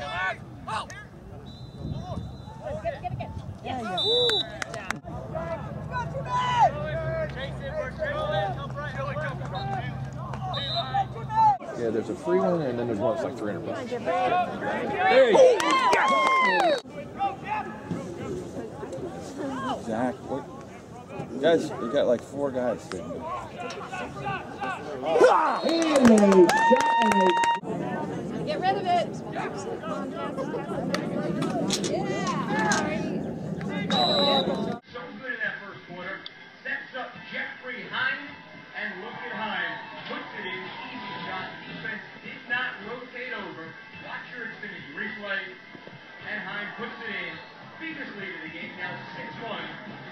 Yeah, there's a free one, and then there's one that's like $300. Hey! Zach, what? You guys, you got like 4 guys sitting there. Get rid of it. So good in that first quarter. Sets up Jeffrey Heim, and look at Heim. Puts it in, easy shot. Defense did not rotate over. Watch your Xfinity replay. And Heim puts it in. Biggest lead of the game, now 6-1.